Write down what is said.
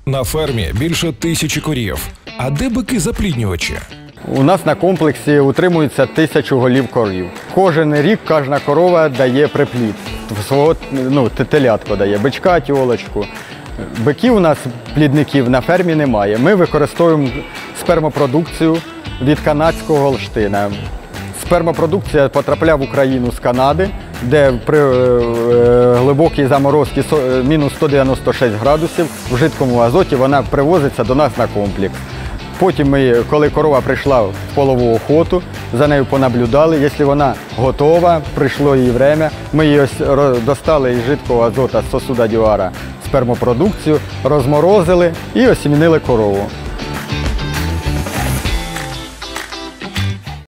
На фермі більше 1000 корів. А де бики-запліднювачі? У нас на комплексі утримується 1000 голів корів. Кожен рік кожна корова дає приплід. Свого телятко дає, бичка, тьолочку. Биків у нас, плідників, на фермі немає. Ми використовуємо спермопродукцію від канадського Голштина. Спермопродукція потрапляє в Україну з Канади, де при глибокій заморозці мінус 196 градусів в жидкому азоті вона привозиться до нас на комплекс. Потім коли корова прийшла в полову охоту, за нею понаблюдали. Якщо вона готова, прийшло її час, ми її достали із жидкого азота з сосуда дюара спермопродукцію, розморозили і осімінили корову.